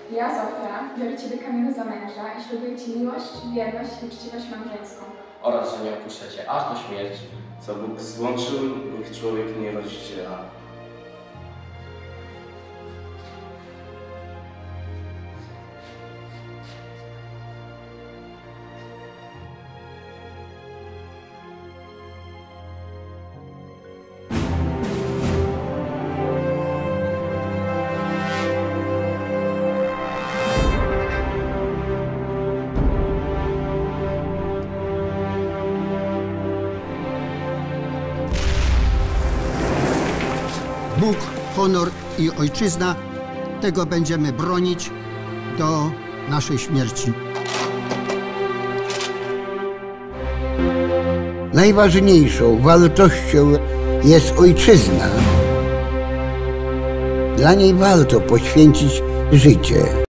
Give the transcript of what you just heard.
Ja, Zofia, biorę Ciebie, Kamilu, za męża i ślubuję Ci miłość, wierność i uczciwość małżeńską. Oraz, że nie opuszczę Cię aż do śmierci. Co Bóg złączył, niech człowiek nie rozdziela. Bóg, honor i ojczyzna, tego będziemy bronić do naszej śmierci. Najważniejszą wartością jest ojczyzna. Dla niej warto poświęcić życie.